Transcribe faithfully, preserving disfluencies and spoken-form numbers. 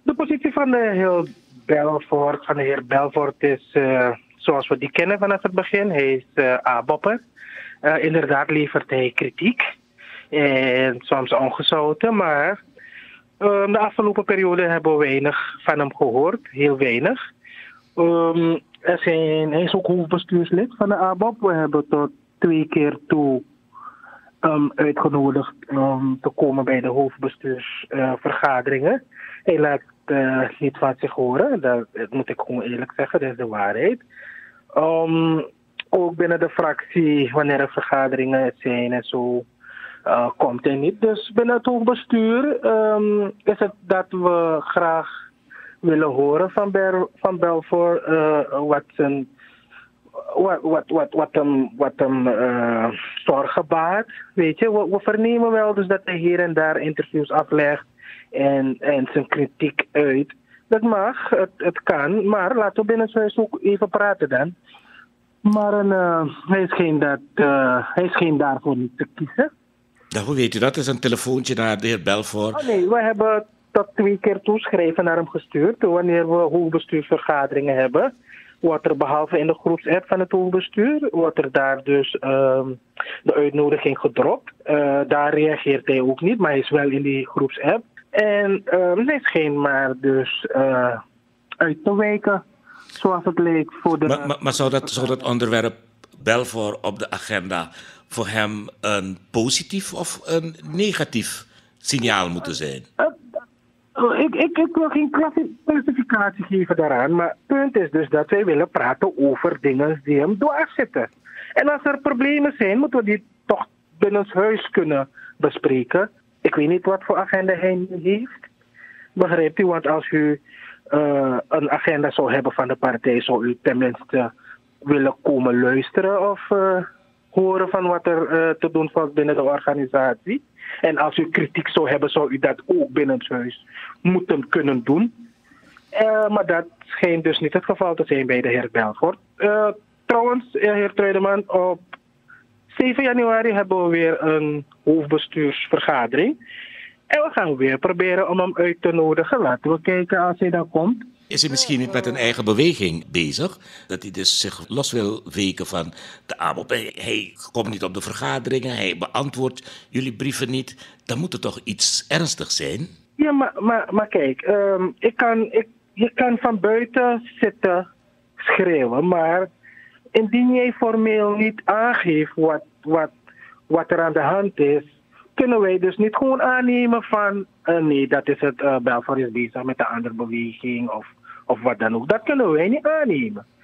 De positie van de heer Belfort, van de heer Belfort is uh, zoals we die kennen vanaf het begin. Hij is uh, A-bopper. Uh, inderdaad levert hij kritiek. En soms ongezouten, maar um, de afgelopen periode hebben we weinig van hem gehoord. Heel weinig. Um, er zijn, hij is ook hoofdbestuurslid van de A B O P. We hebben tot twee keer toe um, uitgenodigd om te komen bij de hoofdbestuursvergaderingen. Uh, hij laat uh, niet van zich horen. Dat, dat moet ik gewoon eerlijk zeggen, dat is de waarheid. Um, ook binnen de fractie, wanneer er vergaderingen zijn en zo, uh, komt hij niet. Dus binnen het hoofdbestuur um, is het dat we graag willen horen van, Ber, van Belfort uh, wat zijn wat, wat, wat, wat hem, wat hem uh, zorgen baart. Weet je, we, we vernemen wel dus dat hij hier en daar interviews aflegt en, en zijn kritiek uit. Dat mag, het, het kan, maar laten we binnen zijn ook even praten dan. Maar een, uh, hij, is geen dat, uh, hij is geen daarvoor niet te kiezen. Nou, hoe weet u dat? Is een telefoontje naar de heer Belfort? Oh nee, we hebben tot twee keer toeschrijven naar hem gestuurd. Wanneer we hoofdbestuursvergaderingen hebben, wordt er behalve in de groepsapp van het hoofdbestuur, wordt er daar dus uh, de uitnodiging gedropt. Uh, daar reageert hij ook niet, maar hij is wel in die groepsapp. En uh, hij scheen maar dus uh, uit te wijken, zoals het leek voor de... Maar, maar, maar zou, dat, zou dat onderwerp Belfort op de agenda voor hem een positief of een negatief signaal moeten zijn? Uh, uh, ik, ik, ik wil geen klassificatie geven daaraan, maar het punt is dus dat wij willen praten over dingen die hem dwars zitten. En als er problemen zijn, moeten we die toch binnenshuis kunnen bespreken. Ik weet niet wat voor agenda hij nu heeft. Begrijpt u? Want als u uh, een agenda zou hebben van de partij, zou u tenminste willen komen luisteren of uh, horen van wat er uh, te doen valt binnen de organisatie. En als u kritiek zou hebben, zou u dat ook binnenshuis moeten kunnen doen. Uh, maar dat schijnt dus niet het geval te zijn bij de heer Belfort. Uh, trouwens, heer Truideman, op zeven januari hebben we weer een hoofdbestuursvergadering. En we gaan weer proberen om hem uit te nodigen. Laten we kijken als hij dan komt. Is hij misschien niet met een eigen beweging bezig? Dat hij dus zich los wil weken van de A B O P. Hij komt niet op de vergaderingen, hij beantwoordt jullie brieven niet. Dan moet er toch iets ernstigs zijn? Ja, maar, maar, maar kijk, um, ik kan, ik, je kan van buiten zitten schreeuwen, maar indien jij formeel niet aangeeft wat, wat, wat er aan de hand is, kunnen wij dus niet gewoon aannemen van uh, nee, dat is het, uh, Belfort is bezig met een andere beweging of, of wat dan ook. Dat kunnen wij niet aannemen.